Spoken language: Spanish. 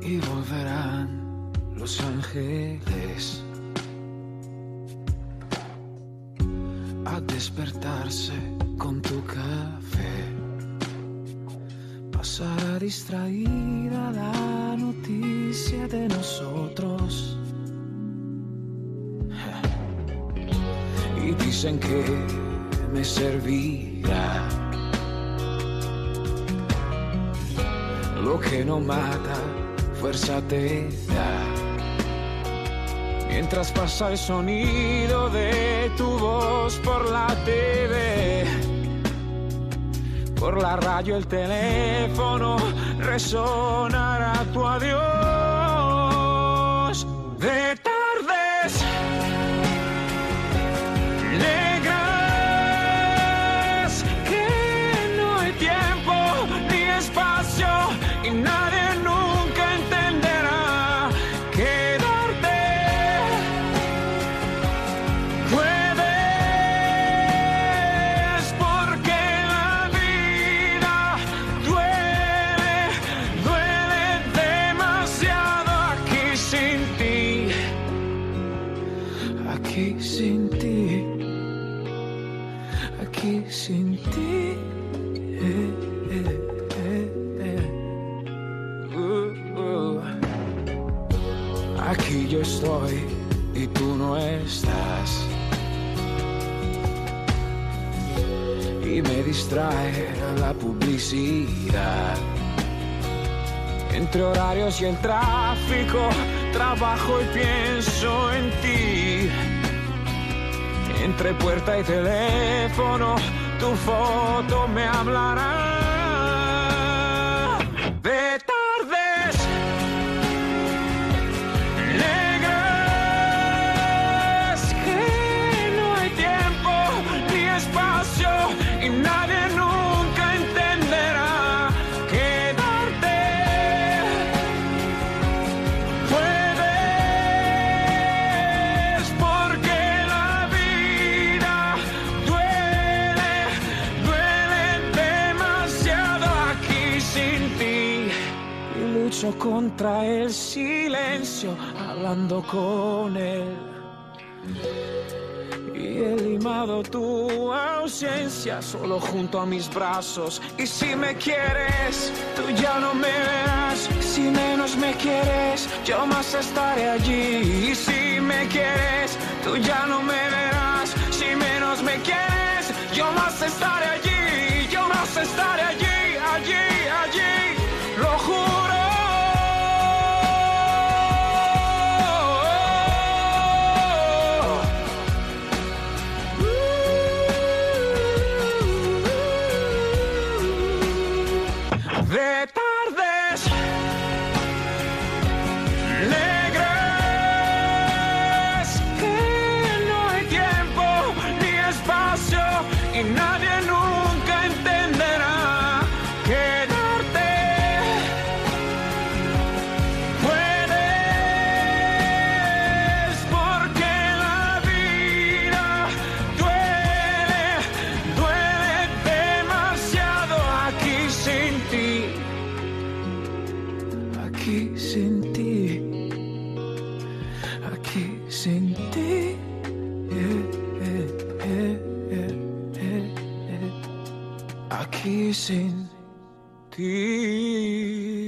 y volverán los ángeles a despertarse con tu café. Pasará distraída la noticia de nosotros. Y dicen que me servirá lo que no mata, fuerza te da. Mientras pasa el sonido de tu voz por la TV, por la radio, el teléfono, resonará tu adiós. De tardes negras, que no hay tiempo ni espacio y nadie nunca entenderá. Quedarte puedes porque la vida duele, duele demasiado aquí sin ti, aquí sin ti, aquí sin ti. Aquí yo estoy y tú no estás, y me distrae la publicidad. Entre horarios y el tráfico, trabajo y pienso en ti. Entre puerta y teléfono, tu foto me hablará. De tardes negras, que no hay tiempo ni espacio y nadie nunca entenderá. Quedarte puedes porque la vida duele, duele demasiado aquí sin ti. Y lucho contra el silencio, hablando con él. Y he limado tu ausencia solo junto a mis brazos. Y si me quieres, tú ya no me verás. Si menos me quieres, yo más estaré allí. Y si me quieres, tú ya no me verás. Si menos me quieres, yo más estaré allí. Yo más estaré allí, allí, allí. Lo juro. De tardes negras, que no hay tiempo ni espacio y nadie nunca entenderá. Quedarte puedes porque la vida duele, duele demasiado aquí sin ti. Aquí sin ti, aquí sin ti, aquí sin ti.